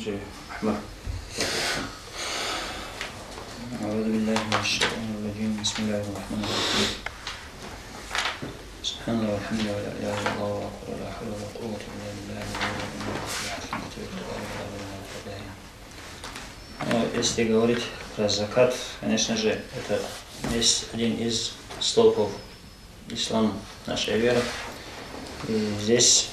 شيء أحمر. أعوذ بالله من الشيطان الرجيم. بسم الله الرحمن الرحيم. سبحان الله والحمد لله ولا إله إلا الله ولا حول ولا قوة إلا بالله. Если говорить про закат, конечно же, это есть один из столпов ислама, нашей веры. И здесь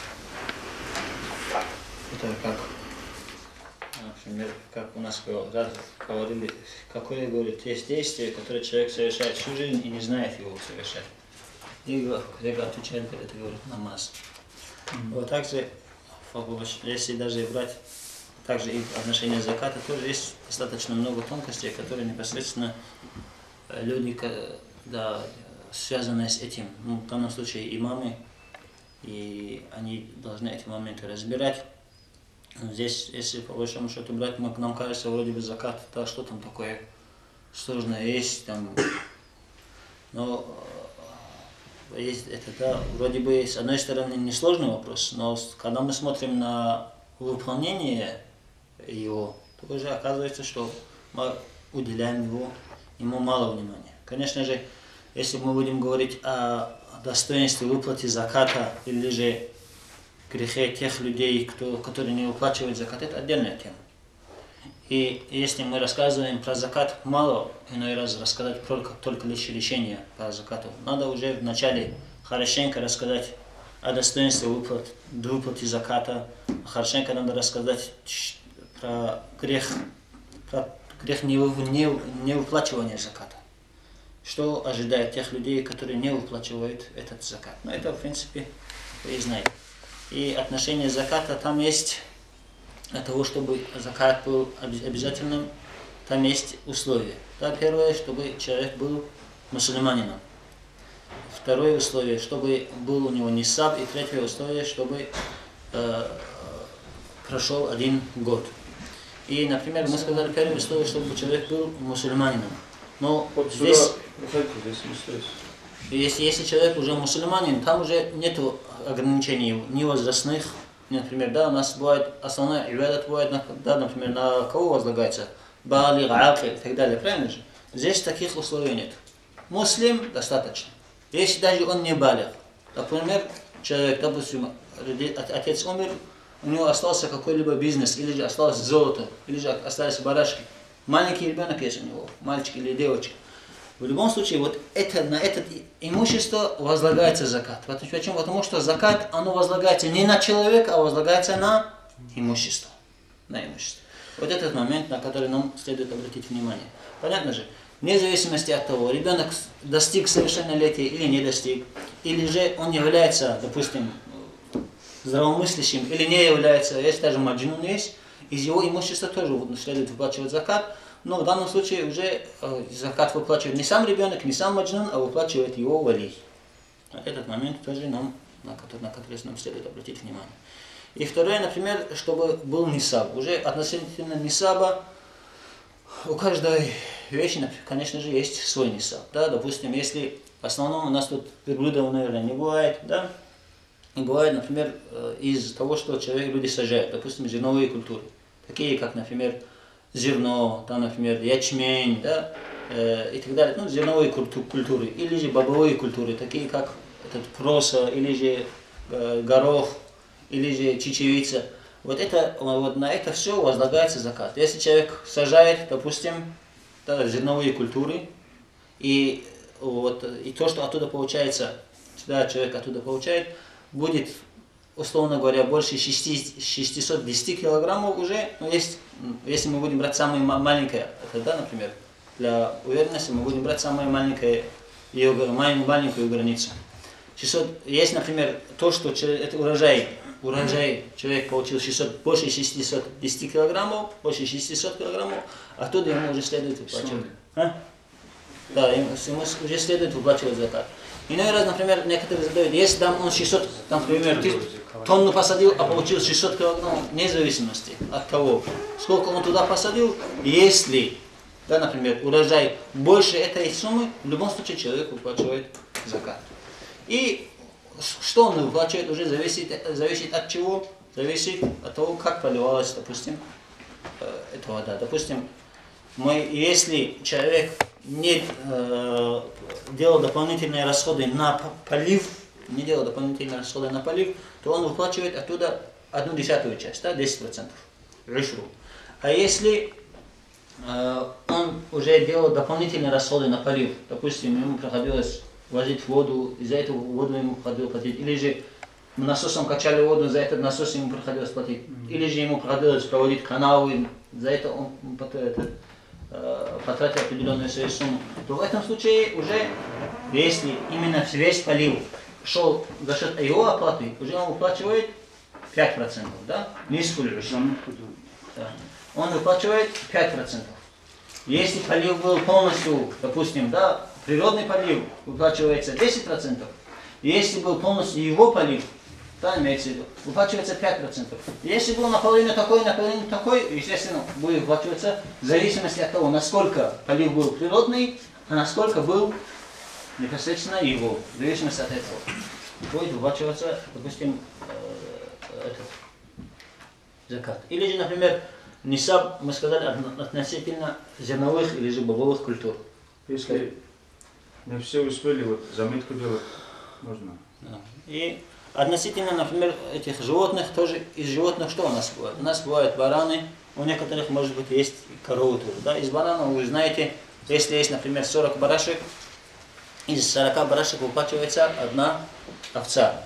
это как, например, как у нас говорили, какое, говорит, есть действие, которое человек совершает всю жизнь и не знает его совершать. И отвечает, это говорит намаз. Вот также, если даже брать также и отношение заката, тоже есть достаточно много тонкостей, которые непосредственно люди, да, связаны с этим. Ну, в данном случае имамы, и они должны эти моменты разбирать. Здесь, если по большому счету брать, нам кажется, вроде бы закат, да, что там такое сложное есть, там, но есть это, да, вроде бы с одной стороны несложный вопрос, но когда мы смотрим на выполнение его, то уже оказывается, что мы уделяем ему мало внимания. Конечно же, если мы будем говорить о достоинстве выплаты заката или же грехе тех людей, которые не выплачивают закат, это отдельная тема. И если мы рассказываем про закат, мало иной раз рассказать только лишь решение по закату. Надо уже вначале хорошенько рассказать о достоинстве выплаты заката. Хорошенько надо рассказать про грех невыплачивания заката. Что ожидает тех людей, которые не выплачивают этот закат. Но это, в принципе, вы и знаете. И отношение заката, там есть, для того, чтобы закат был обязательным, там есть условия. Да, первое, чтобы человек был мусульманином. Второе условие, чтобы был у него нисаб. И третье условие, чтобы прошел 1 год. И, например, мы сказали первое условие, чтобы человек был мусульманином. Но вот здесь, если человек уже мусульманин, там уже нет ограничений ни возрастных. Например, да, у нас бывает основная ибадат, бывает, да, например, на кого возлагается? Балиг, акиль и так далее, правильно же? Здесь таких условий нет. Муслим достаточно. Если даже он не балиг, например, человек, допустим, отец умер, у него остался какой-либо бизнес, или же осталось золото, или же остались барашки. Маленький ребенок есть у него, мальчик или девочка. В любом случае, вот на это имущество возлагается закат. Почему? Потому что закат, оно возлагается не на человека, а возлагается на имущество. На имущество. Вот этот момент, на который нам следует обратить внимание. Понятно же? Вне зависимости от того, ребенок достиг совершеннолетия или не достиг, или же он является, допустим, здравомыслящим или не является, если даже маджнун есть, из его имущества тоже следует выплачивать закат, но в данном случае уже закат выплачивает не сам ребенок, не сам маджнун, а выплачивает его вали. Этот момент тоже на который нам следует обратить внимание. И второе, например, чтобы был нисаб. Уже относительно нисаба у каждой вещи, конечно же, есть свой нисаб. Да? Допустим, если в основном у нас тут верблюдов, наверное, не бывает, да? И бывает, например, из того, что люди сажают, допустим, зерновые культуры, такие как, например, зерно, там, например, ячмень, да, и так далее, ну, зерновые культуры, или же бобовые культуры, такие как проса, или же горох, или же чечевица. Вот на это все возлагается закат. Если человек сажает, допустим, да, зерновые культуры, и то, что оттуда получается, да, человек оттуда получает, будет, условно говоря, больше 610 килограммов уже, но если мы будем брать самое маленькое, это, да, например, для уверенности мы будем брать самую маленькую границу. 600, есть, например, то, что это урожай человек получил больше 610 килограммов, оттуда ему уже следует выплачивать. Да, ему уже следует выплачивать закат. Иной раз, например, некоторые задают, если там он 600, например, тонну посадил, а получил 600 килограммов, вне зависимости от того, сколько он туда посадил, если, да, например, урожай больше этой суммы, в любом случае человек выплачивает закат. И что он выплачивает, уже зависит от чего? Зависит от того, как поливалось, допустим, этого, да, допустим, если человек не делал дополнительные расходы на полив, то он выплачивает оттуда 1/10 часть, да, 10%, ришру. А если он уже делал дополнительные расходы на полив, допустим, ему приходилось возить воду, из-за этого воду ему приходилось платить, или же насосом качали воду, за этот насос ему приходилось платить, или же ему приходилось проводить каналы, за это он потратил определенную свою сумму, то в этом случае уже, если именно весь полив шел за счет его оплаты, уже он выплачивает 5%, да? Он выплачивает 5%. Если полив был полностью, допустим, да, природный полив, выплачивается 10%. Если был полностью его полив, да, имеется в виду, выплачивается 5%. Если был наполовину такой, естественно, будет выплачиваться в зависимости от того, насколько полив был природный, а насколько был непосредственно его. В зависимости от этого будет выплачиваться, допустим, закат. Или же, например, нисаб, мы сказали, относительно зерновых или же бобовых культур. Если не все успели, вот заметку делать можно. И относительно, например, этих животных, тоже из животных что у нас бывает? У нас бывают бараны, у некоторых, может быть, есть коровы тоже. Да? Из барана, вы знаете, если есть, например, 40 барашек, из 40 барашек выплачивается одна овца.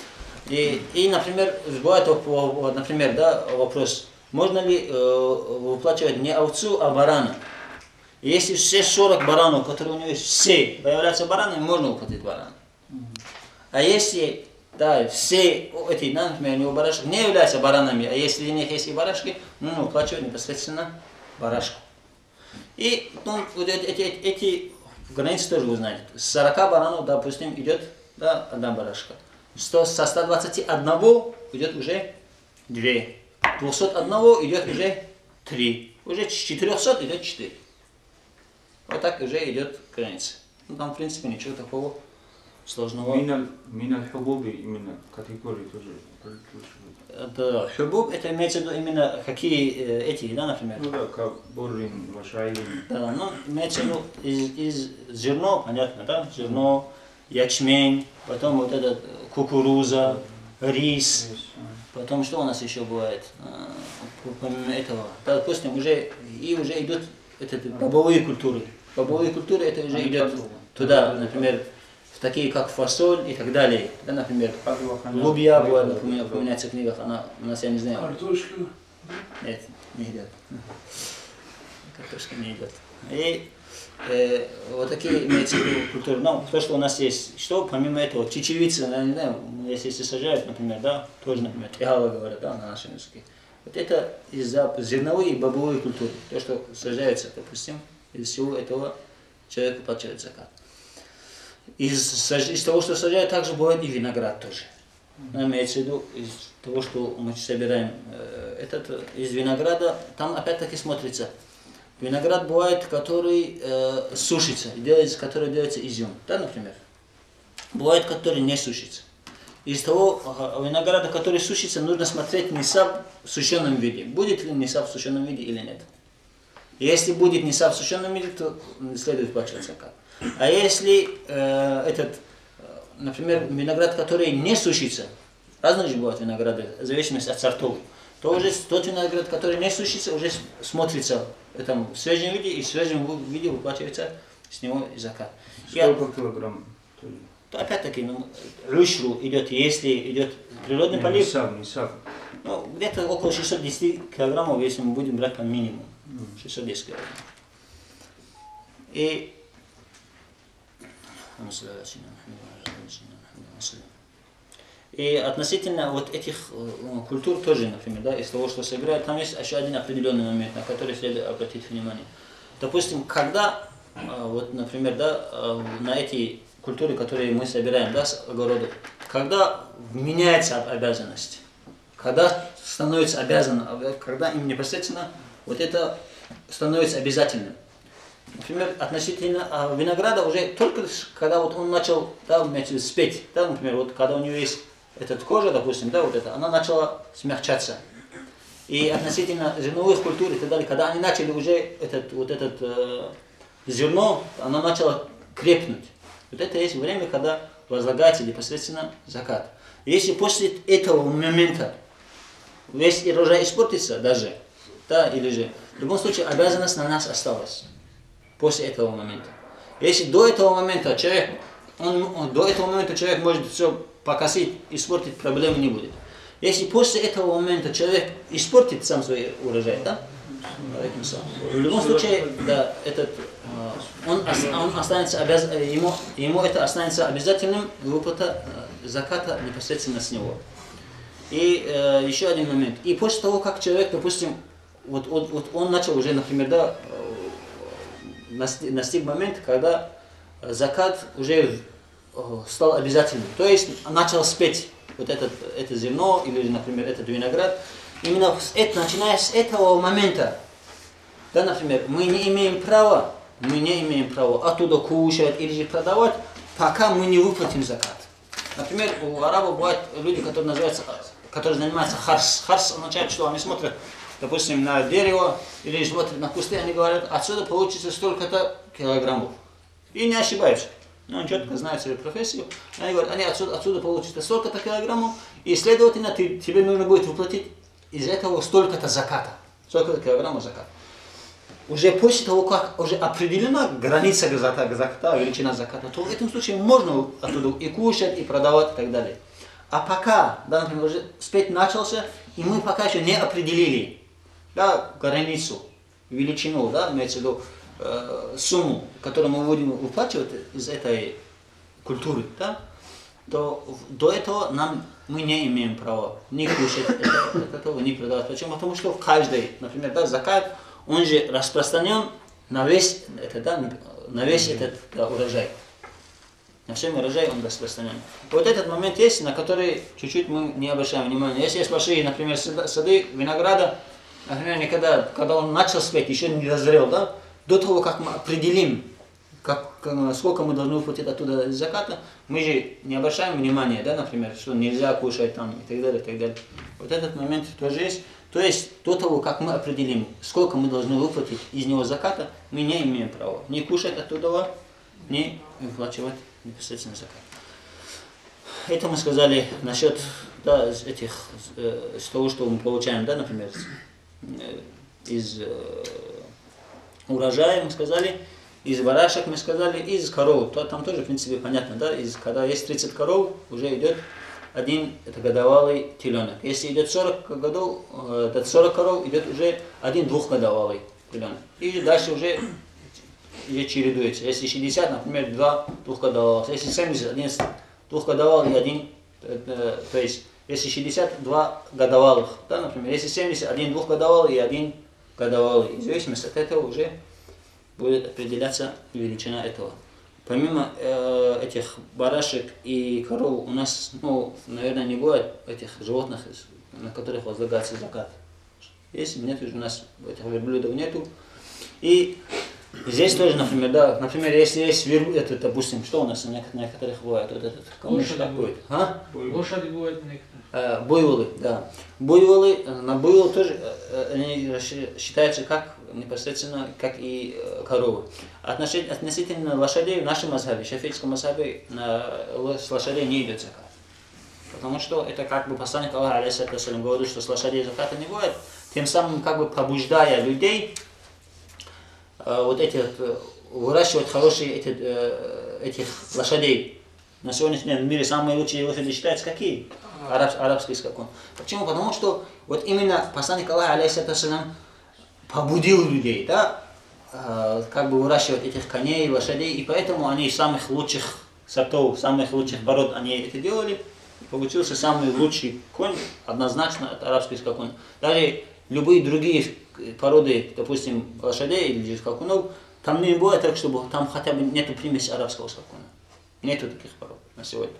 И например, бывает, например, да, вопрос, можно ли выплачивать не овцу, а барана? Если все 40 баранов, которые у него есть, все появляются баранами, можно выплатить барана. А если, да, все эти, да, например, у него барашек не являются баранами, а если у них есть и барашки, нужно выплачивать непосредственно барашку. И ну, вот эти границы тоже вы знаете. С 40 баранов, допустим, идет, да, одна барашка. Со 121 идет уже 2. 201 идет уже 3. Уже с 400 идет 4. Вот так уже идет граница. Ну, там, в принципе, ничего такого сложного. Миналь хубуби именно категории тоже. Это хубуб, это имеется в виду именно какие эти, да, например? Ну да, как буррин, вашайлин. Да, ну, имеется в виду из зерно, понятно, да? Зерно, ячмень, потом вот этот кукуруза, рис. Потом что у нас еще бывает? Помимо этого, да, допустим, уже идут бобовые культуры. Бобовые культуры это уже идет туда, например, в такие как фасоль и так далее. Да, например, лубья бывает, упоминается в книгах, она у нас, я не знаю. Картошка? Нет, не идет. Картошка не идет. И вот такие имеются в виду культуры. Но то, что у нас есть, что помимо этого, чечевица, я не знаю, если сажают, например, да, тоже, например, тягала говорят, да, на нашем языке. Вот это из-за зерновые и бобовые культуры. То, что сажается, допустим, из всего этого человек выплачивает закат. Из того, что сажают, также бывает и виноград тоже. Но имеется в виду из того, что мы собираем из винограда, там опять-таки смотрится. Виноград бывает, который сушится, который делается изюм, да, например. Бывает, который не сушится. Из того винограда, который сушится, нужно смотреть нисаб в сушеном виде. Будет ли нисаб в сушеном виде или нет. Если будет нисаб в сушеном виде, то следует выплачивать закат. А если например, виноград, который не сушится, разные же бывают винограды, в зависимости от сортов, то уже тот виноград, который не сушится, уже смотрится в свежем виде, и в свежем виде выплачивается с него закат. Сколько килограмм? Опять-таки, рушру идет, если идет природный полив, Нисаб. ну, где-то около 610 килограммов, если мы будем брать по минимуму. 610 килограммов. И относительно вот этих культур тоже, например, да, из того, что собирают, там есть еще один определенный момент, на который следует обратить внимание. Допустим, когда, вот, например, да, на эти культуры, которые мы собираем, да, с огорода, когда меняется обязанность, когда становится обязанным, когда им непосредственно вот это становится обязательным. Например, относительно винограда уже только когда вот он начал, да, спеть, да, например, вот когда у него есть эта кожа, допустим, да, вот это, она начала смягчаться. И относительно зерновых культур и так далее, когда они начали уже зерно, оно начало крепнуть. Вот это есть время, когда возлагается непосредственно закат. Если после этого момента весь урожай испортится даже, да, или же, в любом случае обязанность на нас осталась. После этого момента. Если до этого момента человек может все покосить, испортить, проблемы не будет. Если после этого момента человек испортит сам свой урожай, да? В любом случае, да, он останется ему это останется обязательным выплата заката непосредственно с него. И еще один момент. И после того, как человек, допустим, вот он начал уже, например, да, настиг момент, когда закат уже стал обязательным. То есть начал спеть вот это зерно или, например, этот виноград. Именно начиная с этого момента, да, например, мы не имеем права оттуда кушать или же продавать, пока мы не выплатим закат. Например, у арабов бывают люди, которые занимаются харс. Харс означает, что они смотрят, допустим, на дерево или смотрят на кусты, они говорят, отсюда получится столько-то килограммов. И не ошибаются. Но он четко знает свою профессию. Они говорят, отсюда получится столько-то килограммов, и, следовательно, тебе нужно будет выплатить из этого столько-то заката. Столько-то килограммов заката. Уже после того, как уже определена граница заката, величина заката, то в этом случае можно оттуда и кушать, и продавать, и так далее. А пока, да, например, уже спеть начался, и мы пока еще не определили, да, границу, величину, да, имеется в виду сумму, которую мы будем выплачивать из этой культуры, да, то до этого мы не имеем права ни кушать этого, ни продавать. Почему? Потому что в каждой, например, да, закат, он же распространен на весь этот урожай. На всем урожай он распространен. Вот этот момент есть, на который чуть-чуть мы не обращаем внимания. Если есть большие, например, сады винограда, например, когда он начал спеть, еще не дозрел, да, до того, как мы определим, сколько мы должны выплатить оттуда заката, мы же не обращаем внимания, да, например, что нельзя кушать там и так далее, и так далее. Вот этот момент тоже есть. То есть до того, как мы определим, сколько мы должны выплатить из него заката, мы не имеем права ни кушать оттуда, ни выплачивать непосредственно закат. Это мы сказали насчет, да, с того, что мы получаем, да, например, из урожая, мы сказали, из барашек, мы сказали, из коров. Там тоже, в принципе, понятно, да, когда есть 30 коров, уже идет один годовалый теленок. Если идет 40 коров, идет уже один двухгодовалый теленок. И дальше уже чередуется. Если 60, например, 2 двухгодовалых. Если 70, один двухгодовалый и один, то есть, если 60, 2 годовалых, да, например. Если 70, один двухгодовалый и один годовалый. В зависимости от этого уже будет определяться величина этого. Помимо этих барашек и коров, у нас, наверное, не бывает этих животных, на которых возлагается закат. Есть, нет, у нас этих верблюдов нету. И здесь тоже, например, да, например, если есть верблюд, допустим, что у нас на некоторых бывает, вот этот камыш такой. Лошади бывают некоторые. Буйволы, да. Буйволы, на буйвол тоже они считаются как непосредственно, как и коровы. Относительно лошадей в нашем мазхабе, шафийском мазхабе, с лошадей не идет закат. Потому что это как бы посланник Аллаха, алейхиссалям, говорит, что с лошадей заката не бывает, тем самым как бы побуждая людей выращивать хорошие этих лошадей. На сегодняшний день в мире самые лучшие лошади считаются какие? Арабские скакун. Почему? Потому что вот именно посланник Аллаха, алейхиссалям, побудил людей, да, как бы выращивать этих коней, лошадей, и поэтому они из самых лучших сортов, самых лучших пород они это делали. Получился самый лучший конь, однозначно, это арабский скакун. Даже любые другие породы, допустим, лошадей или скакунов, там не бывает так, чтобы там хотя бы нету примеси арабского скакуна. Нету таких пород на сегодня.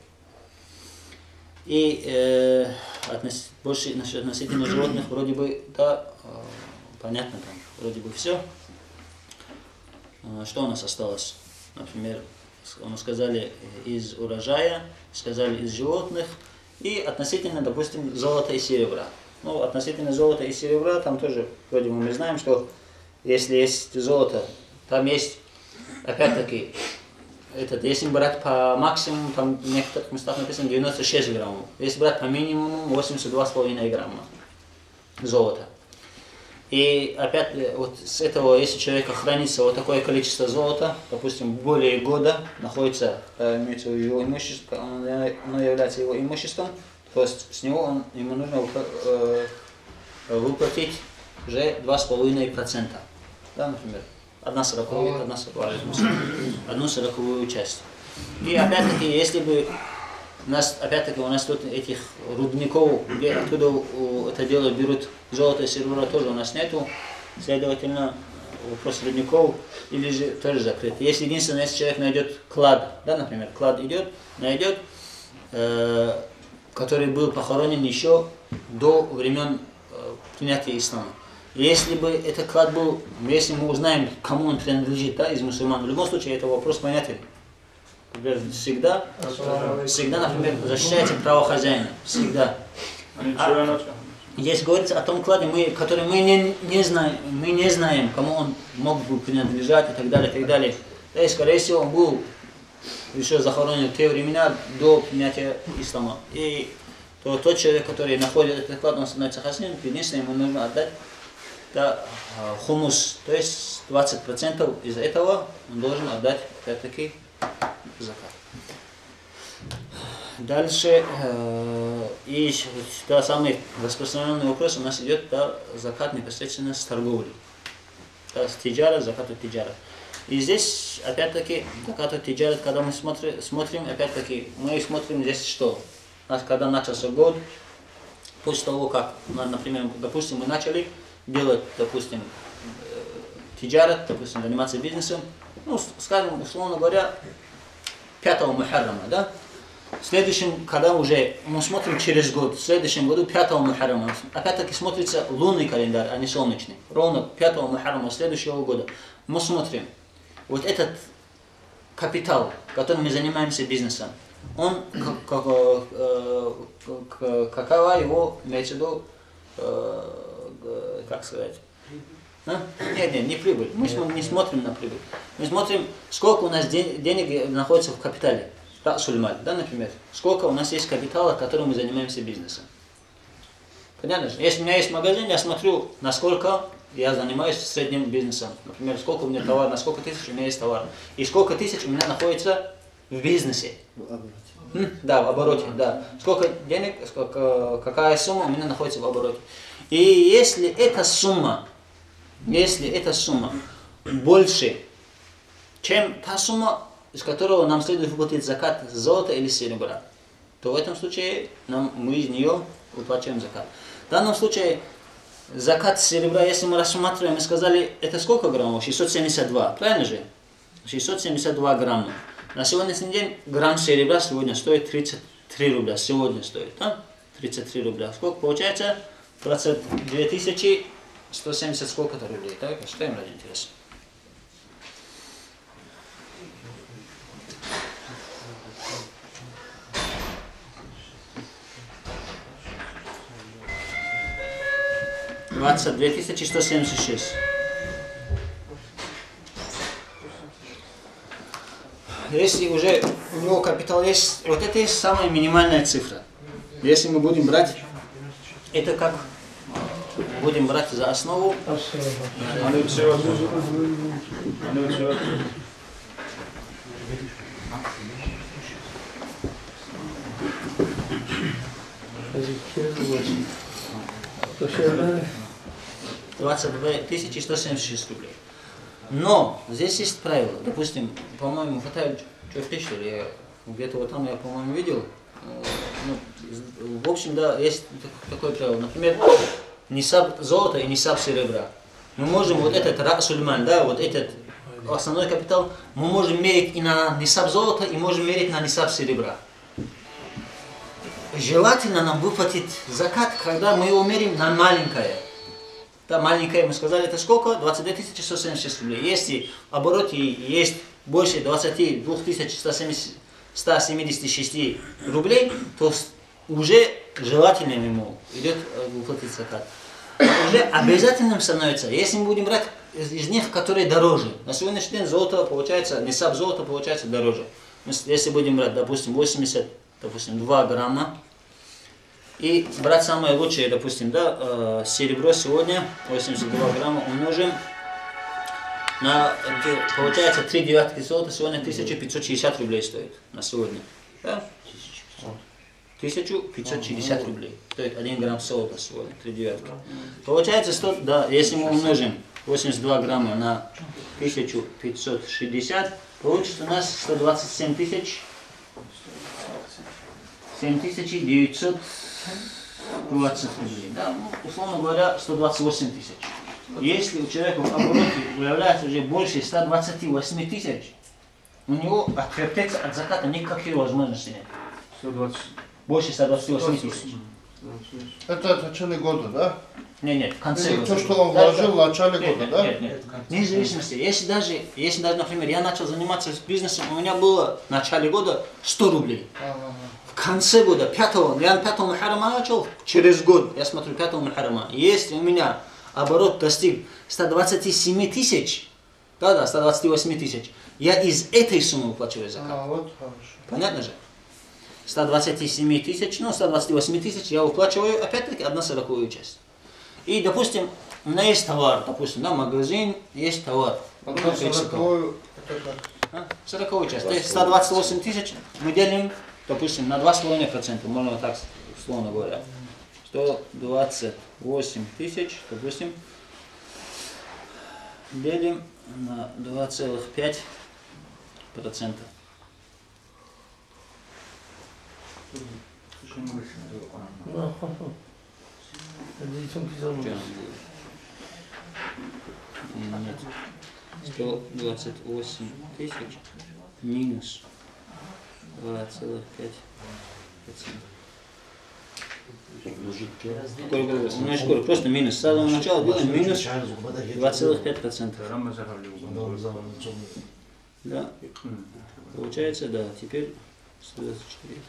И больше относительно животных вроде бы, да, понятно, там вроде бы все. Что у нас осталось? Например, мы сказали из урожая, сказали из животных и относительно, допустим, золота и серебра. Ну, относительно золота и серебра, там тоже, вроде мы знаем, что если есть золото, там есть, опять-таки, если брать по максимуму, там в некоторых местах написано 96 граммов. Если брать по минимуму, 82,5 грамма золота. И опять вот с этого, если человек хранится вот такое количество золота, допустим, более года находится, имеется в виду его имущество, оно является его имуществом, то есть с него ему нужно выплатить уже 2,5%. Да, например, одну сороковую часть. И опять-таки, если бы у нас тут этих рудников, где откуда это дело берут золото и серебро, тоже у нас нету, следовательно, вопрос рудников или же тоже закрыт. Если единственное, если человек найдет клад, да, например, клад найдет, который был похоронен еще до времен принятия ислама. Если бы этот клад был, если мы узнаем, кому он принадлежит, да, из мусульман, в любом случае это вопрос понятен. Например, всегда, например, защищается право хозяина. Всегда. Здесь говорится о том кладе, который мы не знаем, кому он мог бы принадлежать и так далее, и так далее. Да, и, скорее всего, он был еще захоронен в те времена до принятия ислама. И тот человек, который находит этот клад, он становится хасидом, единственное, ему нужно отдать хумус, то есть 20% из этого он должен отдать, опять-таки, закат. Дальше, и самый распространенный вопрос у нас идет, закат непосредственно с торговлей. С тиджара, закат от тиджара. И здесь, опять-таки, закат от тиджара, когда мы смотрим, опять-таки, мы смотрим здесь что? У нас, когда начался год, после того, как, например, допустим, мы начали делать, допустим, тиджара, допустим, заниматься бизнесом, ну, скажем, условно говоря, 5 Мухаррама, да? В следующем, когда уже мы смотрим через год, в следующем году 5 Мухаррама, опять-таки смотрится лунный календарь, а не солнечный. Ровно 5 Мухаррама следующего года мы смотрим, вот этот капитал, которым мы занимаемся бизнесом, он, какова его, имеется в виду, как сказать, Нет, не прибыль. Мы не смотрим на прибыль. Мы смотрим, сколько у нас денег находится в капитале. Сульмаль, да, например. Сколько у нас есть капитала, которым мы занимаемся бизнесом. Понятно же? Если у меня есть магазин, я смотрю, насколько я занимаюсь средним бизнесом. Например, сколько у меня товар, на сколько тысяч у меня есть товар. И сколько тысяч у меня находится в бизнесе. Да, в обороте, да. Сколько денег, какая сумма у меня находится в обороте. И если эта сумма больше, чем та сумма, из которого нам следует выплатить закат золота или серебра, то в этом случае мы из нее выплачиваем закат. В данном случае закат серебра, если мы рассматриваем, мы сказали, это сколько граммов? 672, правильно же? 672 грамма. На сегодняшний день грамм серебра сегодня стоит 33 рубля. Сегодня стоит, да? 33 рубля. Сколько получается? 22 170 сколько-то рублей. Так, считаем ради интереса. $22 176. Если уже у него капитал есть, вот это есть самая минимальная цифра. Если мы будем брать, это как будем брать за основу. $22 176 рублей. Но здесь есть правило. Допустим, по-моему, хватает что ли, где-то вот там я, по-моему, видел. В общем, да, есть такое правило. Например, нисаб золота и нисаб серебра. Мы можем вот этот расульман, да, вот этот основной капитал, мы можем мерить и на нисаб золота, и можем мерить на нисаб серебра. Желательно нам выплатить закат, когда мы его мерим на маленькое. Да, маленькое, мы сказали, это сколько? 22 176 рублей. Если в обороте есть больше 22 176 рублей, то уже желательным ему идет выплатить закат. Уже обязательным становится, если мы будем брать из них, которые дороже. На сегодняшний день золото получается, нисаб золота получается дороже. Если будем брать, допустим, 82 грамма, и брать самое лучшее, допустим, да, серебро сегодня, 82 грамма умножим на, получается, 3 девятки золота сегодня 1560 рублей стоит на сегодня. Да? 1560 рублей. Стоит 1 грамм золота сегодня, 3 девятки. Получается, 100, да, если мы умножим 82 грамма на 1560, получится у нас 127 тысяч 7920 рублей. Да? Ну, условно говоря, 128 тысяч. Если у человека в обороте появляется уже больше 128 тысяч, у него отвертеться от заката никаких возможностей нет. 120. Больше 128 тысяч. Это в начале года, да? Нет, в конце года. То, что он вложил в начале года, да? Нет. Вне зависимости. Если даже, например, я начал заниматься бизнесом, у меня было в начале года 100 рублей. В конце года, 5-го, я 5 Мухаррама начал, через год, я смотрю 5 Мухаррама, если у меня оборот достиг 127 тысяч, да, 128 тысяч, я из этой суммы выплачиваю закат. Вот хорошо. Понятно же? 127 тысяч, 128 тысяч я выплачиваю, опять-таки, 1/40 часть. И, допустим, у меня есть товар, допустим, да, магазин, есть товар. 1/40, это как? 40 часть. То есть 128 тысяч мы делим, допустим, на 2,5%, можно так, условно говоря. 128 тысяч, допустим, делим на 2,5%. Нет. 128 тысяч минус 2,5%. Скоро, просто минус. С самого начала делаем минус 2,5%. Да. Получается, да. Теперь 124.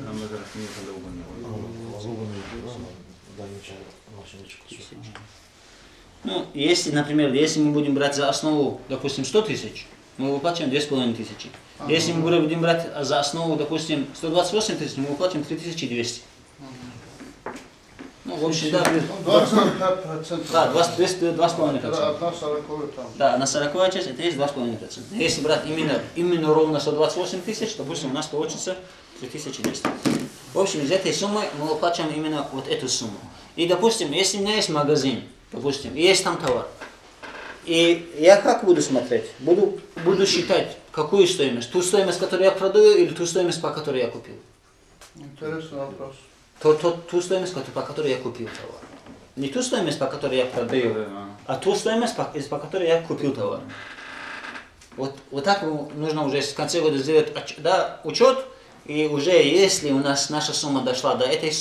Ну, если, например, если мы будем брать за основу, допустим, 100 тысяч, мы выплачиваем 2500. Если мы будем брать за основу, допустим, 128 тысяч, мы выплачиваем 3200. Ну, в общем, да. 25%. Да, 2,5%. Одна 40 там. Да, на 40 часть это есть 2,5%. Если брать именно ровно 128 тысяч, допустим, у нас получится 3200. В общем, из этой суммы мы выплачиваем именно вот эту сумму. И, допустим, если у меня есть магазин, допустим, и есть там товар, и я как буду смотреть? Буду считать, какую стоимость? Ту стоимость, которую я продаю, или ту стоимость, по которой я купил? Интересный вопрос. Ту стоимость, по которой я купил товар. Не ту стоимость, по которой я продаю, а ту стоимость, по которой я купил товар. Вот так нужно уже в конце года сделать учет, и уже если у нас наша сумма дошла до этой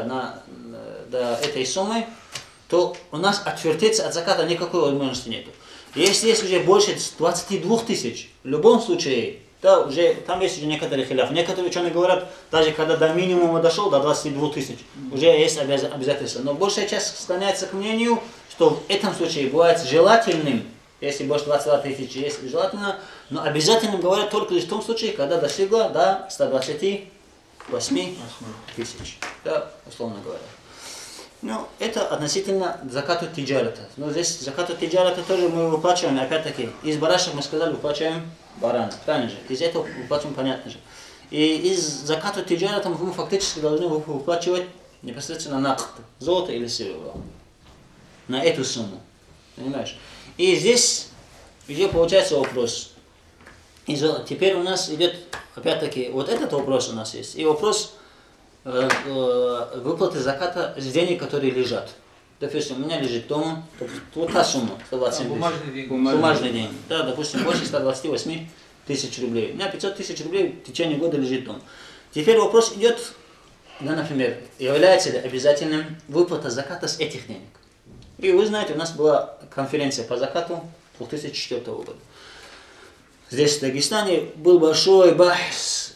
суммы, то у нас отвертеться от заката никакой возможности нету. Если есть уже больше 22 тысяч, в любом случае, да, уже, там есть уже некоторые хиляф. Некоторые ученые говорят, даже когда до минимума дошел, до 22 тысяч, уже есть обязательства. Но большая часть склоняется к мнению, что в этом случае бывает желательным, если больше 22 тысячи, есть желательно, но обязательным говорят только лишь в том случае, когда достигла до 128 тысяч, да, условно говоря. Ну, это относительно закату тиджарата. Но здесь закату тиджарата тоже мы выплачиваем, опять-таки, из барашек мы сказали, выплачиваем барана, правильно же? Из этого выплачиваем, понятно же. И из закату тиджарата мы фактически должны выплачивать непосредственно на золото или серебро. На эту сумму. Понимаешь? И здесь уже получается вопрос. И теперь у нас идет, опять-таки, вот этот вопрос у нас есть. И вопрос выплаты заката с денег, которые лежат. Допустим, у меня лежит дома, вот та сумма, 127 тысяч. Бумажный день. Да, допустим, больше 128 тысяч рублей. У меня 500 тысяч рублей в течение года лежит дома. Теперь вопрос идет, да, например, является ли обязательным выплата заката с этих денег. И вы знаете, у нас была конференция по закату 2004 года. Здесь, в Дагестане, был большой бахс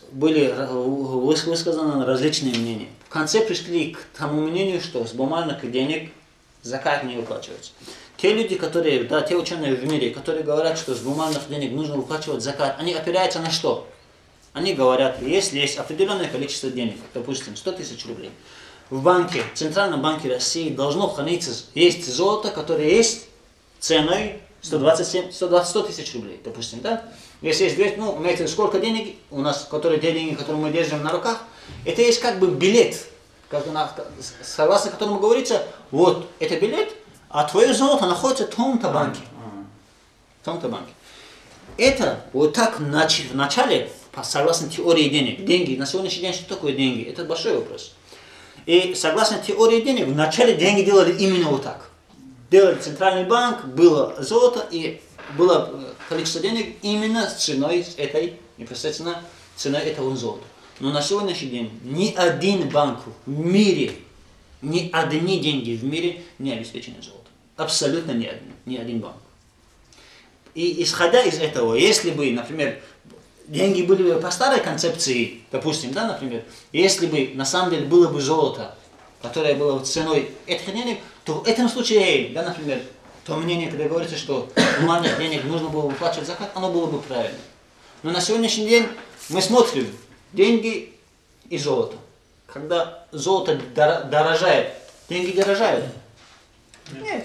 были высказаны различные мнения. В конце пришли к тому мнению, что с бумажных денег закат не выплачивается. Те люди, которые, да, те ученые в мире, которые говорят, что с бумажных денег нужно выплачивать закат, они опираются на что? Они говорят, если есть определенное количество денег, допустим, 100 тысяч рублей, в банке, в Центральном банке России должно храниться, есть золото, которое есть ценой 100 тысяч рублей, допустим, да? Если есть 200, ну, имеется сколько денег у нас, те деньги, которые мы держим на руках, это есть как бы билет, согласно которому говорится, вот, это билет, а твое золото находится в том-то банке. В том-то банке. Это вот так в начале, согласно теории денег, деньги, на сегодняшний день что такое деньги? Это большой вопрос. И согласно теории денег, в начале деньги делали именно вот так. Делали центральный банк, было золото и было количество денег именно с ценой этой, непосредственно ценой этого золота. Но на сегодняшний день ни один банк в мире, ни одни деньги в мире не обеспечены золотом. Абсолютно ни один банк. И исходя из этого, если бы, например, деньги были бы по старой концепции, допустим, да, например, если бы на самом деле было бы золото, которое было ценой этих денег, то в этом случае, да, например, то мнение, когда говорится, что бумажных денег нужно было выплачивать закат, оно было бы правильно. Но на сегодняшний день мы смотрим деньги и золото. Когда золото дорожает, деньги дорожают? Нет.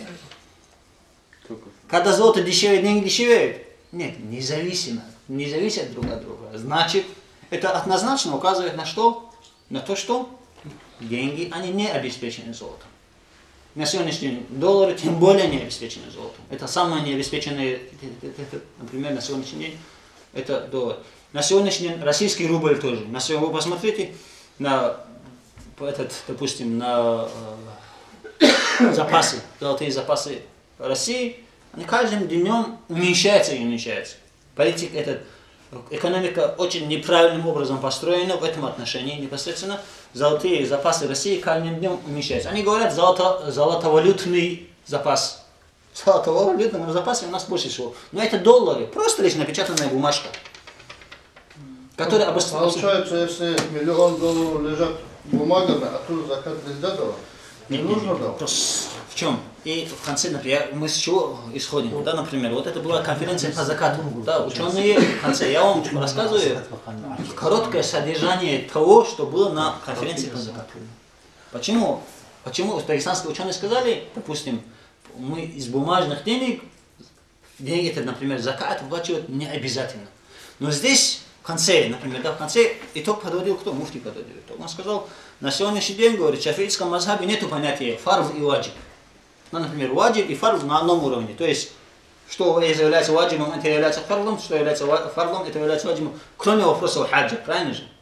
Когда золото дешевеет, деньги дешевеют? Нет, независимо. Не зависят друг от друга. Значит, это однозначно указывает на что? На то, что деньги, они не обеспечены золотом. На сегодняшний день доллары тем более не обеспечены золотом. Это самое необеспеченное, например, на сегодняшний день, это доллар. На сегодняшний день российский рубль тоже. На сегодня вы посмотрите на допустим, на запасы, золотые запасы России, они каждым днем уменьшаются и уменьшаются. Экономика очень неправильным образом построена в этом отношении непосредственно. Золотые запасы России каждым днем уменьшаются. Они говорят, золотовалютный запас. В золотовалютном запасе у нас больше всего. Но это доллары, просто лишь напечатанная бумажка. Которая Получается, если $1 миллион лежат бумагами, а тут закат нельзя давать? Не нужно давать? В чем? И в конце, например, мы с чего исходим? Да, например, вот это была конференция по закату. Да, ученые в конце, я вам рассказываю короткое содержание того, что было на конференции по закату. Почему узбекистанские ученые сказали, допустим, мы из бумажных денег, это, например, закат выплачивать не обязательно. Но здесь в конце, например, да, в конце итог подводил кто? Муфти подводил итог. Он сказал, на сегодняшний день, говорит, в шафиитском мазхабе нету понятия фард и ваджиб. Ну, например, ваджиб и фард на одном уровне. То есть, что является ваджибом, это является фардом, что является фардом, это является ваджибом, кроме вопросов хаджа, правильно же?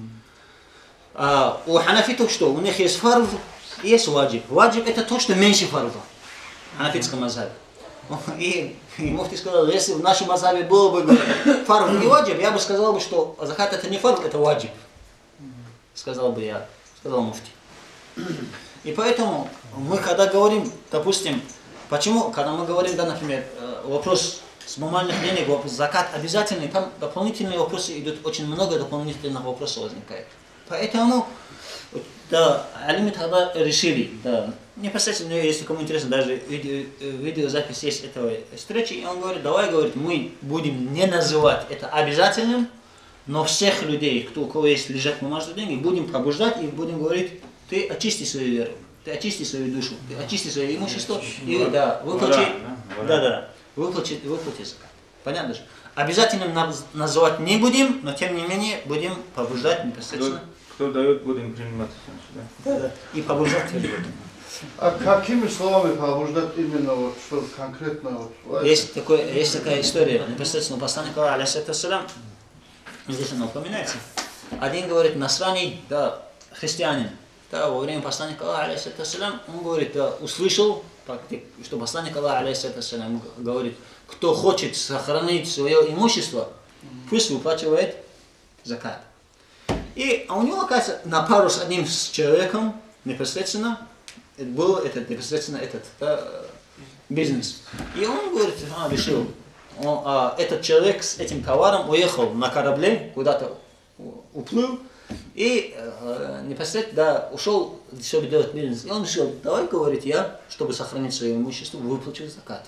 У ханафитов что? У них есть фард и есть ваджиб. Ваджиб это то, что меньше фарда. В ханафитском мазхабе. И муфти сказал, если в нашем мазхабе было бы фард и ваджиб, я бы сказал, что закат это не фард, это ваджиб. Сказал бы я, сказал муфти. И поэтому мы когда говорим, допустим, почему, когда мы говорим, да, например, вопрос с бумажных денег, вопрос закат обязательный, там дополнительные вопросы идут, очень много дополнительных вопросов возникает. Поэтому, да, алимы тогда решили, да, непосредственно, если кому интересно, даже видеозапись есть этой встречи, и он говорит, давай, говорит, мы будем не называть это обязательным, но всех людей, у кого есть лежат бумажные деньги, будем пробуждать и будем говорить, ты очисти свою веру, ты очисти свою душу, ты очисти свое имущество и да, выплати закат. Понятно же? Обязательно называть не будем, но тем не менее будем побуждать непосредственно. Кто дает, будем принимать. Да. И побуждать. А какими словами побуждать именно, вот, что конкретно? Вот, есть такая история, непосредственно посланник Аллаха, алейхиссалям, здесь она упоминается. Один говорит, насрани, да, христианин. Да, во время посланника Аллаха, алейхиссалям, он говорит, да, услышал, что посланник Аллаха, алейхиссалям, говорит, кто хочет сохранить свое имущество, пусть выплачивает закат. И у него, оказывается, на пару с одним человеком непосредственно был непосредственно бизнес. И он говорит, решил, этот человек с этим товаром уехал на корабле куда-то уплыл и непосредственно да, ушел, чтобы делать бизнес. И он решил, давай, говорит, я, чтобы сохранить свое имущество, выплачу закат.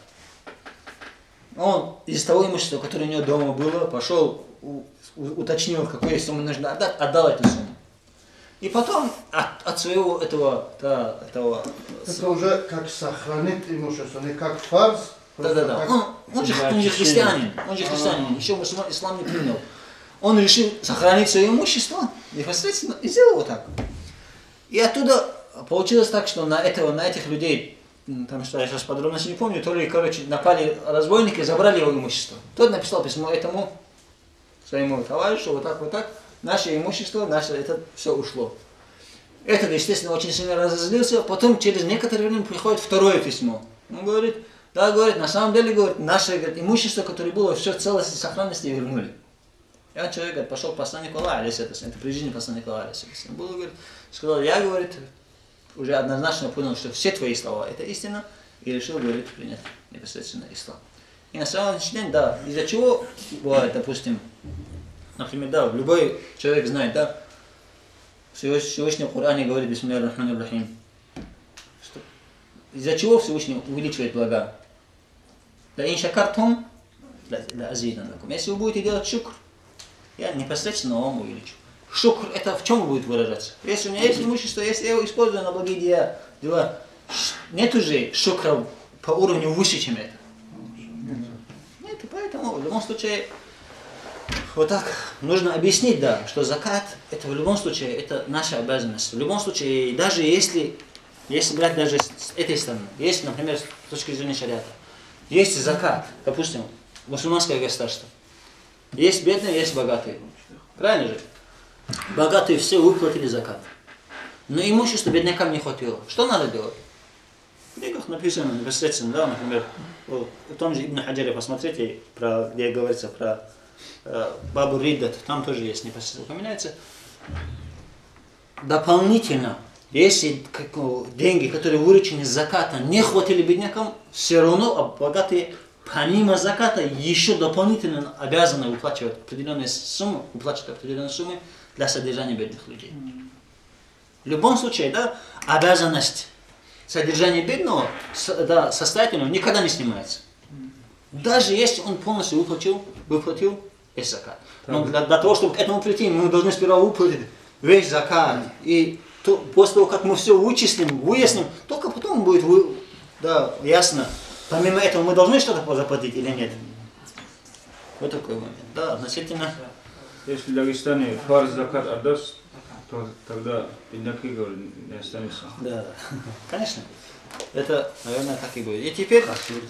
Он из того имущества, которое у него дома было, пошел, уточнил, какую сумму нужно отдать, отдал эту сумму. И потом от своего этого... Это уже как сохранить имущество, не как фарс. Да. Он же христианин, еще ислам не принял. Он решил сохранить свое имущество непосредственно и сделал вот так. И оттуда получилось так, что на этих людей, там что я сейчас подробности не помню, то ли, напали разбойники и забрали его имущество. Тот написал письмо этому своему товарищу, вот так, наше имущество, это все ушло. Этот, естественно, очень сильно разозлился, потом через некоторое время приходит второе письмо. Он говорит, на самом деле, наше имущество, которое было все в целости и сохранности, вернули. И он человек, говорит, пошел к посланнику Аллаха, это при жизни посланника Аллаха, сказал, я, говорит, уже однозначно понял, что все твои слова это истина, и решил, говорит, принять непосредственно ислам. И на сегодняшний день, да, из-за чего бывает, допустим, например, да, любой человек знает, да, Всевышний в Коране говорит, бисмилляхи рахмани рахим, из-за чего Всевышний увеличивает блага? Да ин шакартум, да азиданакум. Если вы будете делать шукр, я непосредственно вам увеличу. Шукр это в чем будет выражаться? Если у меня есть имущество, если я его использую на благие дела, нет уже шукра по уровню выше, чем это. Нет, поэтому в любом случае вот так нужно объяснить, да, что закат это в любом случае это наша обязанность. В любом случае, даже если брать даже с этой стороны, есть, например, с точки зрения шариата, есть закат, допустим, мусульманское государство. Есть бедные, есть богатые. Правильно же? Богатые все выплатили закат. Но имущество беднякам не хватило. Что надо делать? В книгах написано непосредственно, да, например, в том же Ибн Хаджаре посмотрите, где говорится про Бабу Риддат, там тоже есть непосредственно упоминается. Дополнительно, если деньги, которые выручены из заката, не хватили беднякам, все равно богатые помимо заката еще дополнительно обязаны выплачивать определенные суммы для содержания бедных людей. В любом случае, да, обязанность содержания бедного, да, состоятельного никогда не снимается. Даже если он полностью выплатил весь закат. Но для того, чтобы к этому прийти, мы должны сперва выплатить весь закат. И после того, как мы все вычислим, выясним, только потом будет ясно. Помимо этого, мы должны что-то заплатить или нет? Вот такой момент. Да, относительно... Если в Дагестане фарз закат отдаст, то тогда бедняки, говорят, не останется. Да, конечно. Это, наверное, так и будет. И теперь...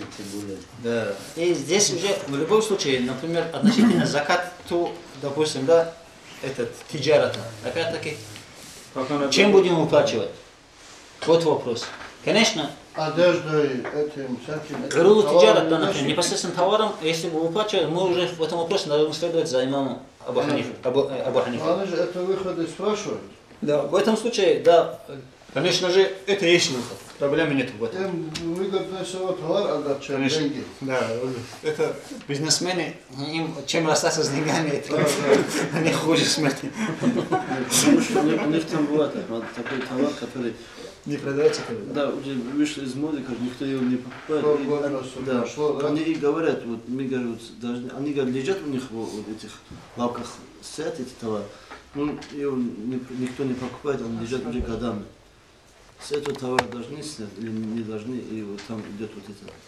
Да. И здесь уже, в любом случае, например, относительно закат, то, допустим, да, этот тиджарата. Опять-таки, чем будем выплачивать? Вот вопрос. Конечно, одеждой, этим всяким... Рулу тиджарат, да, например, непосредственно товаром, если мы выплачиваем, мы уже в этом вопросе должны следовать за имамом Абу Ханифой. Они же это выходы спрашивают. Да, в этом случае, да, конечно же, это есть выход. Проблемы нет в этом. Им выгодно всего товар отдать, чем деньги. Да, это бизнесмены, им чем расстаться с деньгами, это они хуже смерти. Потому что у них там бывает такой товар, который... Не продается когда? Да, уже вышел из моды, как никто его не покупает. Да, они и говорят, вот, мне говорят, они говорят, лежат у них в этих лавках, стоят эти товары, но его никто не покупает, они лежат уже годами. С этого товара должны снять или не должны, и вот там идет вот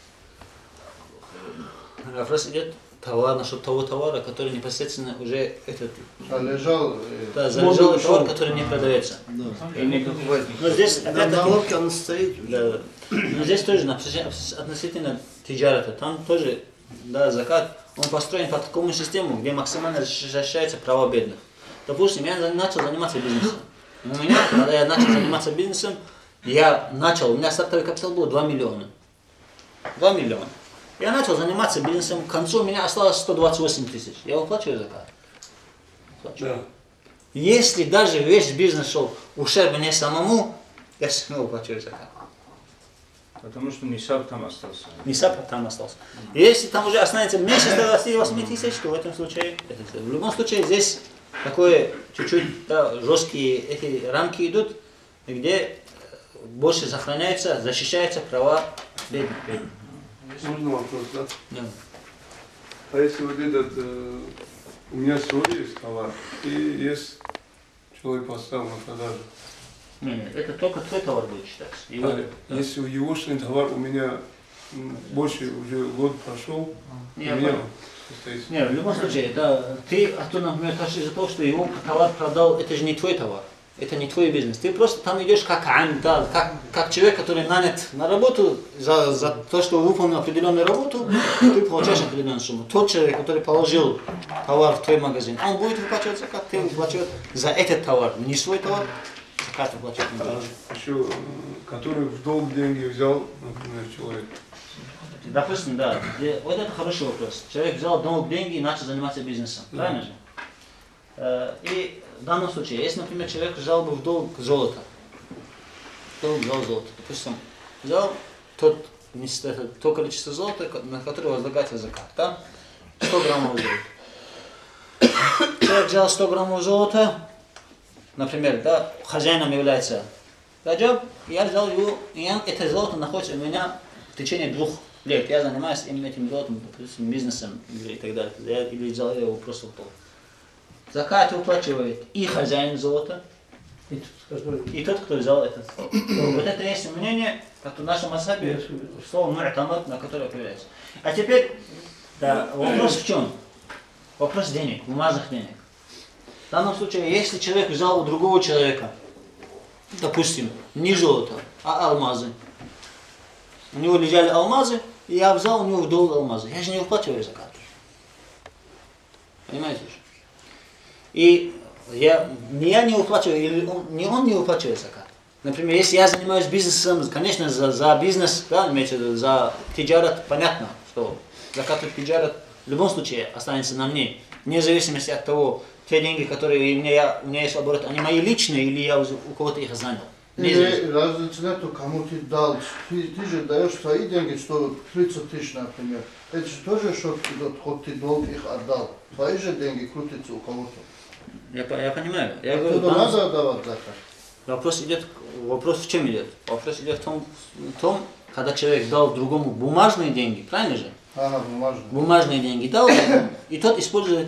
это. Вопрос идет товар, насчет того товара, который непосредственно уже этот... Залежал. Да, залежал товар, который не продается. Да. Но здесь На лавке он стоит. Да. Но здесь тоже относительно тиджарата, там тоже, да, закат, он построен по такому систему, где максимально защищаются права бедных. Допустим, я начал заниматься бизнесом. Когда я начал заниматься бизнесом, у меня стартовый капитал был 2 миллиона. 2 миллиона. Я начал заниматься бизнесом, к концу у меня осталось 128 тысяч. Я выплачиваю закат. Да. Если даже весь бизнес шел ущерб мне самому, я все равно выплачиваю закат. Потому что нисаб там остался. Нисаб там остался. Если там уже останется меньше 128 тысяч, то в этом случае, в любом случае здесь такое чуть-чуть да, жесткие эти рамки идут, где больше сохраняются, защищаются права бедных. Можно вопрос, да? Да. А если вот этот, у меня свой есть товар, и есть человек поставил на продажу. Нет, это только твой товар будет считаться. А если егошный товар у меня больше уже год прошел, у Не, меня в любом случае, да, ты оттуда, например, из-за того, что его товар продал, это же не твой товар. Это не твой бизнес. Ты просто там идешь как андал, как человек, который нанят на работу, за то, что выполнил определенную работу, ты получаешь определенную сумму. Тот человек, который положил товар в твой магазин, он будет выплачивать закат, ты выплачиваешь за этот товар, не свой товар, закат выплачивать не должен. Еще, который в долг деньги взял, например, человек. Допустим, да. Вот это хороший вопрос. Человек взял долг деньги и начал заниматься бизнесом. Правильно же? И в данном случае, если, например, человек взял бы в долг золото, взял золото, допустим, взял то количество золота, на которое возлагается закат, да? 100 граммов золота. Человек взял 100 граммов золота, например, да, хозяином является Раджаб, я взял его, и это золото находится у меня в течение 2 лет. Я занимаюсь именно этим золотом, допустим, бизнесом и так далее. Или взял его просто в долг. Закат выплачивает и хозяин золота, и тот, кто взял этот золото. Вот это есть мнение, как в нашем асабе, слово му'тамад, на которое опирается. А теперь, да, вопрос в чем? Вопрос денег, бумажных денег. В данном случае, если человек взял у другого человека, допустим, не золото, а алмазы. У него лежали алмазы, и я взял у него в долг алмазы. Я же не выплачиваю закат. Понимаете же? И не я не выплачиваю, или он не выплачивает закат. Например, если я занимаюсь бизнесом, конечно, за бизнес, да, имеется в виду, за тиджарат, понятно, что закат от тиджарат в любом случае останется на мне, вне зависимости от того, те деньги, которые у меня есть оборот, они мои личные, или я у кого-то их занял. Или разница нету, кому ты дал. Ты же даешь свои деньги, что 30 тысяч, например. Это же тоже что идет, хоть ты долг их отдал. Твои же деньги крутятся у кого-то. Я понимаю. Я говорю, надо отдавать закат. Вопрос в чем идет? Вопрос идет в том, когда человек дал другому бумажные деньги, правильно же? Ага, бумажные. Бумажные деньги дал, и тот использует.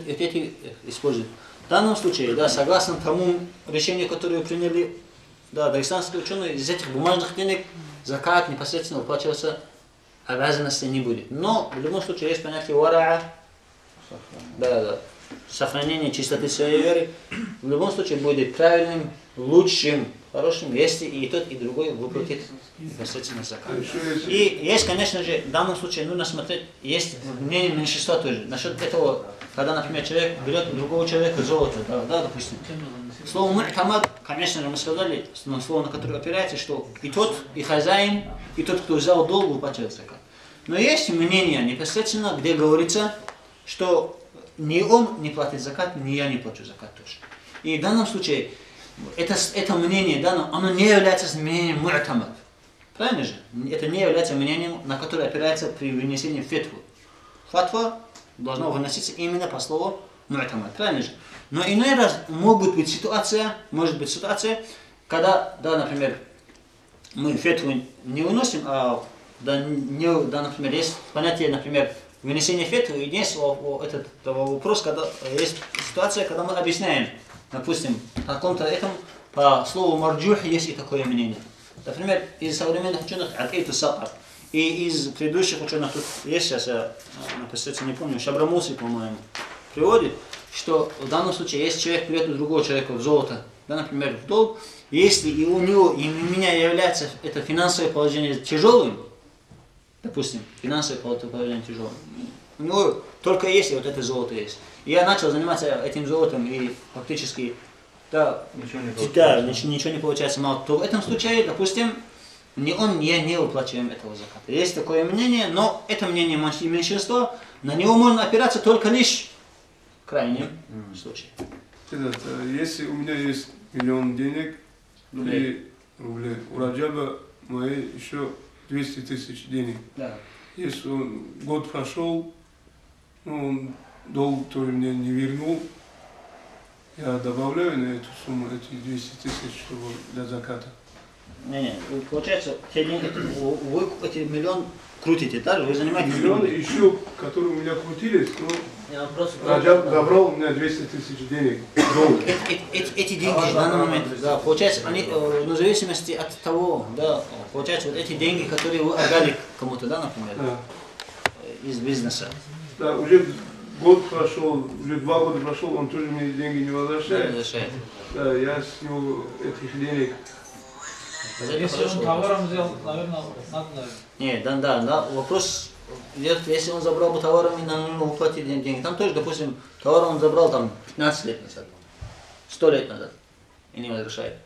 В данном случае, да, согласно тому решению, которое приняли дагестанские ученые, из этих бумажных денег закат непосредственно выплачиваться обязанности не будет. Но в любом случае есть понятие вараа, сохранение чистоты своей веры. В любом случае будет правильным, лучшим, хорошим, если и тот, и другой выплатит непосредственно закат. И есть, конечно же, в данном случае нужно смотреть, есть мнение меньшинства тоже. Насчет этого, когда, например, человек берет у другого человека золото, допустим. Слово му'тамад, конечно же, мы сказали, слово, на которое опирается, что и тот, и хозяин, и тот, кто взял долг, выплачивает закат. Но есть мнение непосредственно, где говорится, что ни он не платит закат, ни я не плачу закат тоже. И в данном случае, это мнение, оно не является мнением му'тамад. Правильно же? Это не является мнением, на которое опирается при вынесении фетвы. Фатва должна выноситься именно по слову му'тамад. Правильно же? Но иной раз может быть ситуация, когда, например, мы фетву не выносим, например, есть понятие, например, вынесение фетвы, и есть этот вопрос, когда есть ситуация, когда мы объясняем, допустим, в каком-то этом, по слову марджух есть и такое мнение. Например, из современных ученых Акейту Сакар, и из предыдущих ученых, тут есть сейчас, я непосредственно не помню, Шабрамуси, по-моему, приводит, что в данном случае, если человек берет у другого человека в золото, например, в долг, если и у него, и у меня является это финансовое положение тяжелым, допустим, финансовое положение тяжелым, у него только если вот это золото есть. И я начал заниматься этим золотом, и фактически ничего не получается мало, то в этом случае, допустим, я не выплачиваем этого заката. Есть такое мнение, но это мнение меньшинства, на него можно опираться только лишь в крайнем случае. Если у меня есть 1 000 000 денег, рублей, у Раджаба мои еще 200 000 денег. Да. Если он год прошел, он долг тоже мне не вернул, я добавляю на эту сумму эти 200 тысяч, чтобы для заката. Не, получается, те деньги, вы эти миллион крутите, да? Вы занимаетесь... Миллион еще, которые у меня крутились, но Я просто... Раджаб забрал у меня 200 тысяч денег. Эти деньги в данный момент, да, получается, они, в зависимости от того, да, получается, вот эти деньги, которые вы отдали кому-то, да, например, Да. из бизнеса. Да, уже год прошел, уже 2 года прошел, он тоже мне деньги не возвращает. Да, я с него этих денег... Если он товаром взял, наверное, надо. Не, да, вопрос идет, если он забрал бы товаром, и нам нужно уплатить деньги. Там тоже, допустим, товар он забрал там 15 лет назад, 100 лет назад, и не возвращает.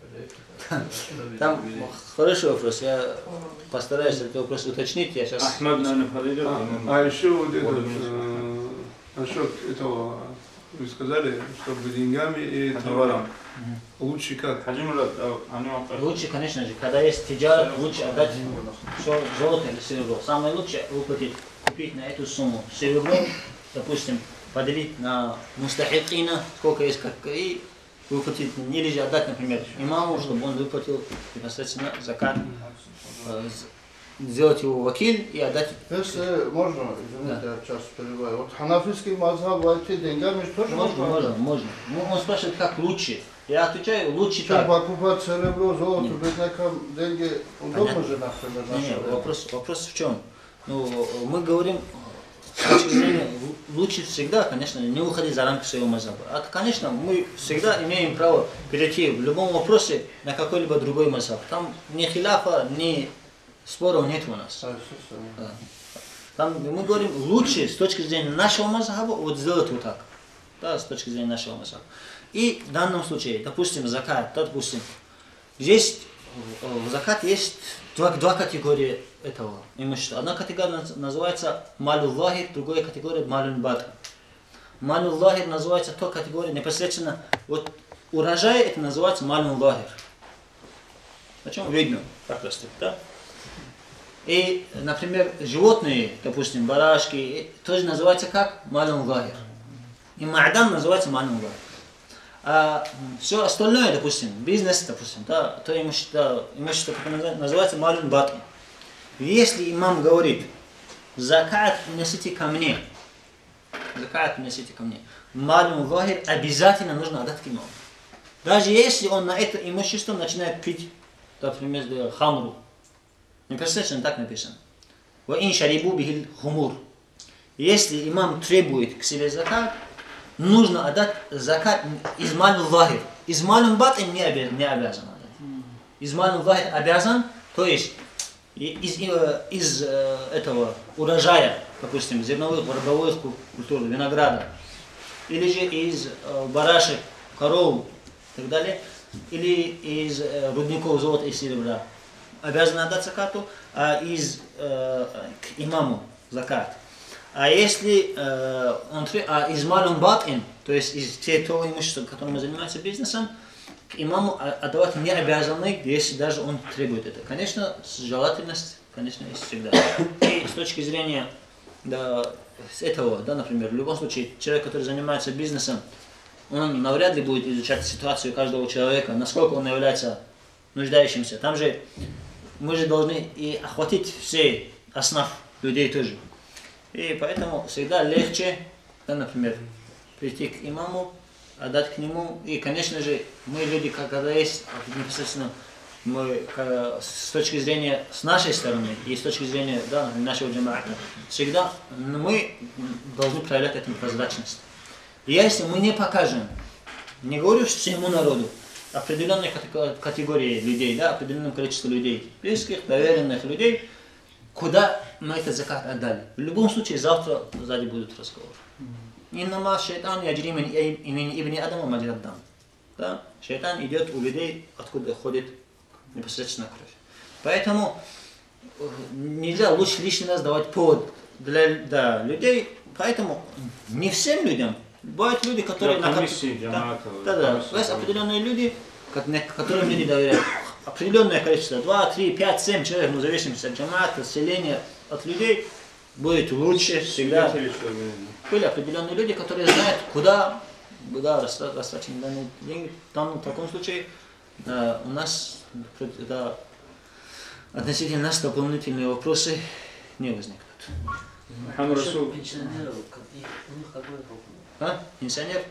Там хороший вопрос, я постараюсь этот вопрос уточнить, я сейчас... Ахмад, наверное, подойдет. А еще вот этот, насчет этого, вы сказали, чтобы деньгами и товаром. Лучше как? Лучше, конечно же, когда есть тиджар, лучше отдать все золото или серебро. Самое лучшее выплатить, купить на эту сумму серебро, допустим, поделить на мустахикина, сколько есть, как и выплатить, или же отдать, например, имаму, чтобы он выплатил непосредственно закат, сделать его вакиль и отдать. Если можно, извините, я сейчас перебиваю. Вот ханафийский мазхаб, эти деньгами тоже можно? Можно. Он спрашивает, как лучше. Я отвечаю, лучше Чем так. покупать серебро, золото, беднякам деньги удобно же, например, Нет, вопрос в чем? Ну, мы говорим, с точки зрения, лучше всегда, конечно, не уходить за рамки своего мазхаба. А, конечно, мы всегда имеем право перейти в любом вопросе на какой-либо другой мазхаб. Там ни хиляфа, ни споров нет у нас. Да. Там мы говорим, лучше с точки зрения нашего мазхаба вот сделать вот так. Да, с точки зрения нашего мазхаба. И в данном случае, допустим, закат, допустим, здесь в закат есть два категории этого имущества. Одна категория называется малюл лахир, другая категория малюл батр. Малюл лахир называется та категория непосредственно, вот урожай это называется малюл лахир. Почему? Видно, как растет, да? И, например, животные, допустим, барашки, тоже называется как малюл лахир. И ма'дан называется малюл лахир. А все остальное, допустим, бизнес, допустим, да, то имущество которое называется малюн батн. Если имам говорит, закат несите ко мне, малюн лахир обязательно нужно отдать к имаму. Даже если он на это имущество начинает пить, например, хамру. Непосредственно так написано. Ва ин шарибу бихил хумур. Если имам требует к себе закат, нужно отдать закат из малюн лахир. Из малюн батн не обязан отдать. Из малюн лахир обязан, то есть из этого урожая, допустим, зерновых, бобовых культур, винограда, или же из барашек, коров и так далее, или из рудников золота и серебра, обязан отдать закату, а к имаму закат. А если из малюн батн, то есть из того имущества, которым мы занимаемся бизнесом, к имаму отдавать не обязаны, если даже он требует это. Конечно, желательность, конечно, есть всегда. И с точки зрения с этого, да, например, в любом случае, человек, который занимается бизнесом, он навряд ли будет изучать ситуацию каждого человека, насколько он является нуждающимся. Там же мы же должны и охватить все основ людей тоже. И поэтому всегда легче, да, например, прийти к имаму, отдать к нему. И, конечно же, мы люди, когда есть непосредственно, мы с точки зрения с нашей стороны и с точки зрения нашего джамаата, всегда мы должны проявлять эту прозрачность. И если мы не покажем, не говорю всему народу, определенной категории людей, да, определенное количество людей, близких, доверенных людей, куда мы этот закат отдали. В любом случае, завтра сзади будет разговор. Иннама шайтан яджри мин ибни адама маджрад дам. Да? Шайтан идет у людей, откуда ходит непосредственно кровь. Поэтому нельзя лучше лишний раз давать повод для людей. Поэтому не всем людям. Бывают люди, которые есть определенные люди, которым люди доверяют. Определенное количество, 2, 3, 5, 7 человек, в зависимости от джамаата, селения, от людей, будет лучше всегда. Были определенные люди, которые знают, куда да, растрачены данные деньги, там в таком случае у нас да, относительно нас дополнительные вопросы не возникнут. Пенсионер?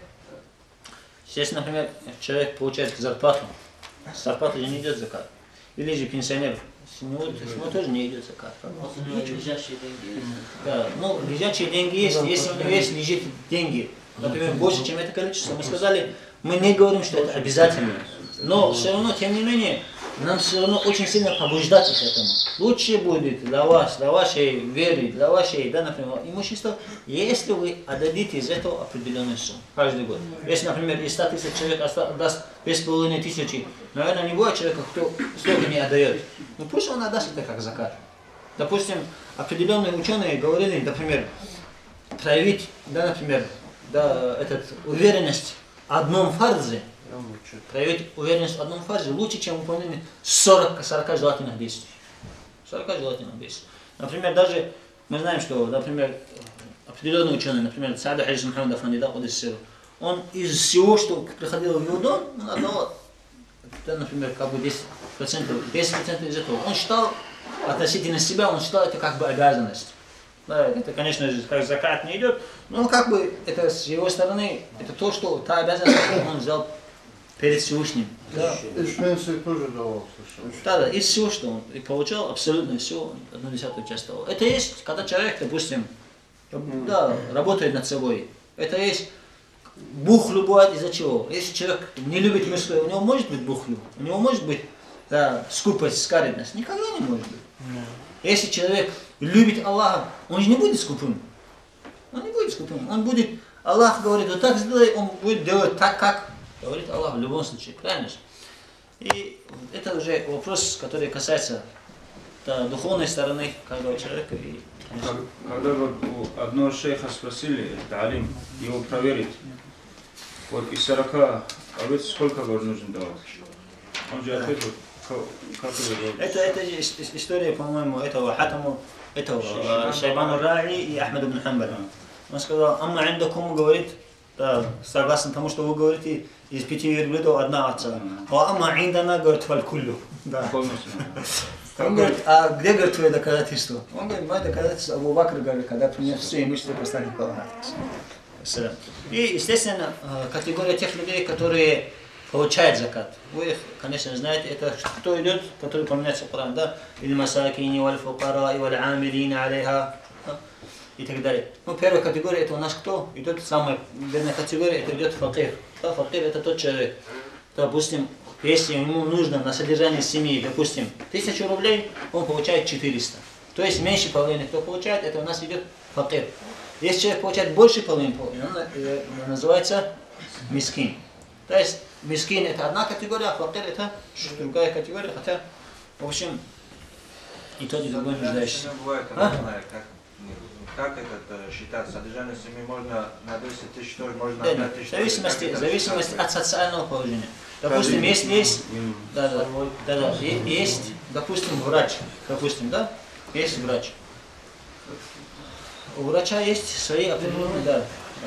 Здесь, например, человек получает зарплату, с зарплаты не идет закат. Или же пенсионер, с него тоже не идет закат. Лежащие деньги. Да, ну, лежачие деньги есть, если у него есть лежит деньги, например, больше, чем это количество, мы сказали, мы не говорим, что это обязательно. Но все равно, тем не менее, нам все равно очень сильно побуждать их этому. Лучше будет для вас, для вашей веры, для вашей, да, например, имущества, если вы отдадите из этого определенную сумму каждый год. Если, например, из 100 тысяч человек отдаст 2500, наверное, не будет человека, кто столько не отдает. Ну пусть он отдаст это как закат. Допустим, определенные ученые говорили, например, проявить, да, например, да, уверенность в одном фарзе, проявить уверенность в одном фарзе лучше, чем выполнение 40 желательных действий. 40 желательных действий. Например, даже мы знаем, что, например, определенный ученый, например, Саад Азиз Мухаммад Афанди, он из всего, что приходило в его дом, он отдал, да, например, как бы 10% из этого. Он считал, относительно себя, он считал это как бы обязанность. Да, это, конечно же, как закат не идет, но как бы это с его стороны, это то, что та обязанность, которую он взял перед Всевышним. Да. Из пенсии тоже давал. Да, из всего, что он и получал, абсолютно все, 1/10 часть того. Это есть, когда человек, допустим, да, работает над собой. Это есть бухлю бывает из-за чего. Если человек не любит мирское, у него может быть бухлю, у него может быть, да, скупость, скаридность. Никогда не может быть. Если человек любит Аллаха, он же не будет скупым. Он не будет скупым. Он будет, Аллах говорит, вот так сделай, он будет делать так, как говорит Аллах в любом случае. Правильно же? И это уже вопрос, который касается, да, духовной стороны каждого человека. И, когда вот у одного шейха спросили, Талим, его проверить, вот из 40 овец сколько нужно давать? Он же ответил, как это? Это история, по-моему, этого Шайбану Раи и Ахмада ибн Хамбаля. Он сказал, амма индакум, говорит, да, согласно тому, что вы говорите, из 5 верблюдов одна овца. А амма индана, говорит, фалькуллю. Да. Он говорит, а где, говорит, твое доказательство? Он говорит, мое доказательство Абу Бакр, говорит, когда принес все имущество посланника Аллаха. И, естественно, категория тех людей, которые получают закат. Вы их, конечно, знаете, это кто идет, который поменяется в Коран, да? Или масакини, валь фукара, валь амилина алейха, и так далее. Ну, первая категория, это у нас кто? Идет самая бедная категория, это идет факир. Да, факир это тот человек, допустим, если ему нужно на содержание семьи, допустим, 1000 рублей, он получает 400. То есть меньше половины, кто получает, это у нас идет факир. Если человек получает больше половины, он называется мискин. То есть мискин это одна категория, а факир это другая категория, хотя, в общем, и тот, и другой нуждающийся. Как это считать? Содержание семьи можно на 10 тысяч, тоже можно на на 5 тысяч. В зависимости от социального положения. Допустим, если есть, есть, допустим, врач, допустим, да, есть врач. У врача есть свои определенные, да,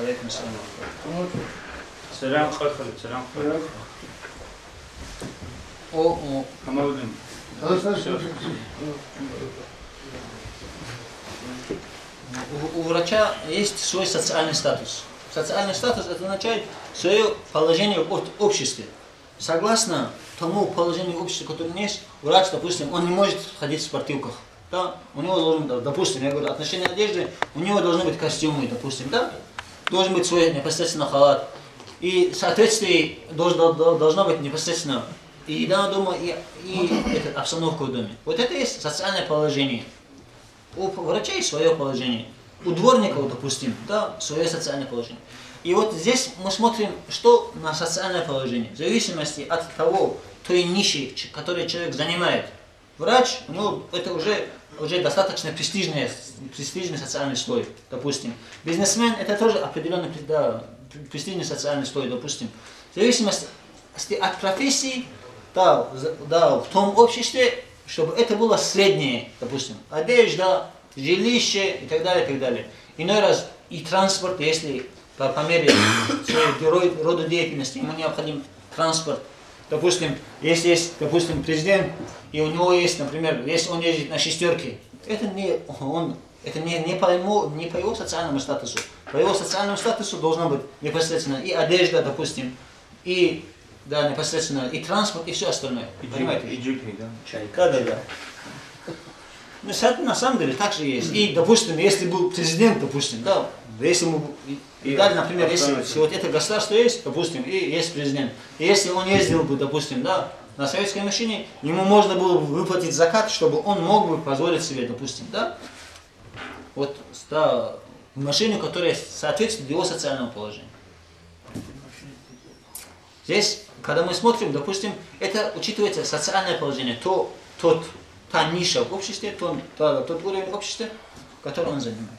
у врача есть свой социальный статус. Социальный статус это означает свое положение в обществе. Согласно тому положению общества, которое есть, врач, допустим, он не может ходить в спортивках. Да? У него должен, допустим, я говорю, отношение одежды, у него должны быть костюмы, допустим, да? Должен быть свой непосредственно халат. И в соответствии должна быть непосредственно и еда дома, и обстановка в доме. Вот это есть социальное положение. У врача есть свое положение. У дворников, допустим, да, свое социальное положение. И вот здесь мы смотрим, что на социальное положение. В зависимости от того, той ниши, которую человек занимает. Врач, ну, это уже достаточно престижный социальный слой, допустим. Бизнесмен, это тоже определенный, да, престижный социальный слой, допустим. В зависимости от профессии, да, в том обществе, чтобы это было среднее, допустим, одежда, жилище и так далее, и так далее. Иной раз и транспорт, если по мере своей рода деятельности, ему необходим транспорт. Допустим, если есть, допустим, президент, и у него есть, например, если он ездит на шестерке, это не по его социальному статусу. По его социальному статусу должна быть непосредственно и одежда, допустим, и да, непосредственно и транспорт, и все остальное. Понимаете? И джипни, да? Да. Ну, на самом деле так же есть. И, допустим, если был президент, допустим, да, если ему, и далее, например, если вот это государство есть, допустим, и есть президент, и если он ездил бы, допустим, да, на советской машине, ему можно было бы выплатить закат, чтобы он мог бы позволить себе, допустим, да, вот, да, машину, которая соответствует его социальному положению. Здесь, когда мы смотрим, допустим, это учитывается социальное положение, та ниша в обществе, тот уровень общества, который он занимает.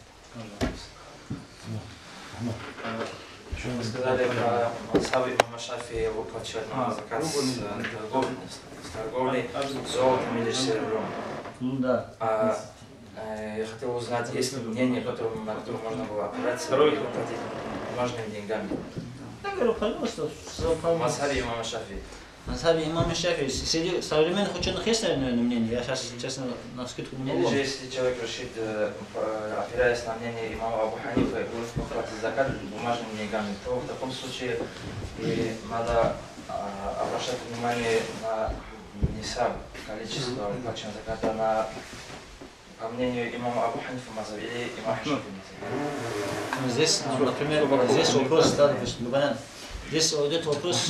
Вы сказали про Мазхаб имама Шафии выплачивать закат с торговлей, золотом или серебром. Ну да. Я хотел узнать, есть ли мнение, на которое можно было опираться и платить бумажными деньгами. Я говорю, пожалуйста, Мазхаб имама Шафии. Мазхаб имама Шафии. Среди современных ученых есть, наверное, мнение? Я сейчас, честно, на скидку не могу. Или же, если человек решит, опираясь на мнение имама Абу Ханифа, платить закат бумажными деньгами, то в таком случае и надо обращать внимание на нисаб, количество выплаченного заката, по мнению имама Абу Ханифа мазхаб или имама Шафии. Здесь, например, здесь вопрос, да, допустим, здесь идет вопрос.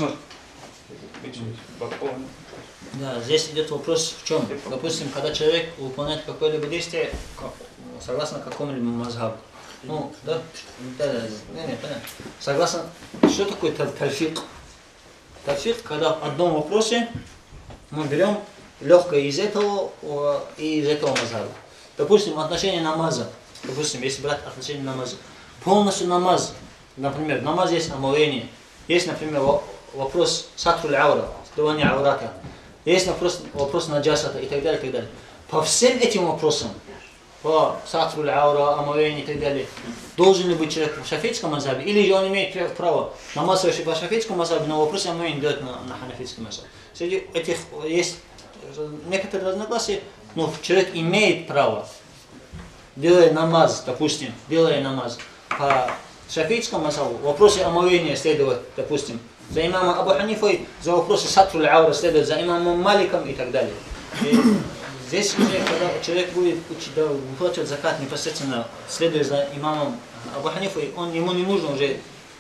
Да, здесь идет вопрос в чем? Допустим, когда человек выполняет какое-либо действие согласно какому-либо мазхабу. Ну, да? Понятно. Согласно, что такое тарфик? Тарфик, когда в одном вопросе мы берем легкое из этого и из этого мазхаба. Допустим, отношение намаза. Допустим, если брать отношение намаза. Полностью намаз. Например, в намазе есть омовение. Есть, например, вопрос сатруль аура, скрывание аурата. Есть вопрос наджасата и так далее, и так далее. По всем этим вопросам, по сатруль аура, омовение и так далее, должен ли быть человек в шафитском мазхабе, или же он имеет право намаз совершить по шафитскому мазхабе, но вопрос омовения делать на ханафитском мазхабе. Среди этих есть некоторые разногласия, но человек имеет право, делая намаз, допустим, по шафитскому мазхабу, в вопросе омовения следовать, допустим, за имамом Абу Ханифой, за вопросы сатруль аура следовать за имамом Маликом и так далее. И здесь уже, когда человек будет выплачивать закат непосредственно, следуя за имамом Абу Ханифой, ему не нужно уже,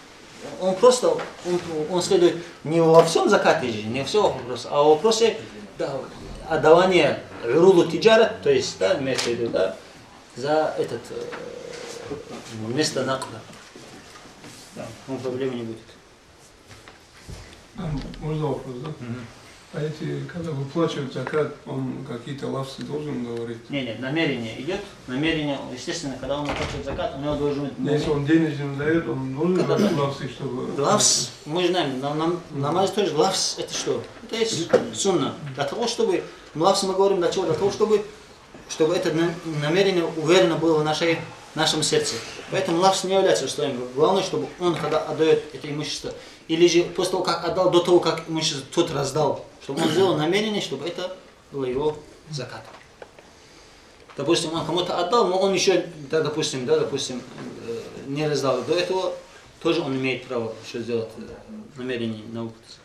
он следует не во всем закате, не все вопросы, а в вопросе отдавания урулу тиджара, то есть, да, имеется в виду, да, за этот место накда. Да, проблемы не будет. Можно вопрос, да? А эти, когда выплачивают закат, он какие-то лавсы должен говорить? Нет, намерение идет. Намерение, естественно, когда он выплачивает закат, у него должен быть... Если он денежным дает, он должен говорить лавсы, чтобы... Лавс, мы знаем, на намазе тоже лавс, это что? Это есть сунна. Для того, чтобы... Лавс мы говорим для чего? Для того, чтобы это намерение уверенно было в нашем сердце. Поэтому лавс не является устоем. Главное, чтобы он, когда отдает это имущество, или же после того, как отдал, до того, как имущество тот раздал, чтобы он сделал намерение, чтобы это было его закат. Допустим, он кому-то отдал, но он еще, допустим, не раздал. До этого тоже он имеет право еще сделать намерение на выплату.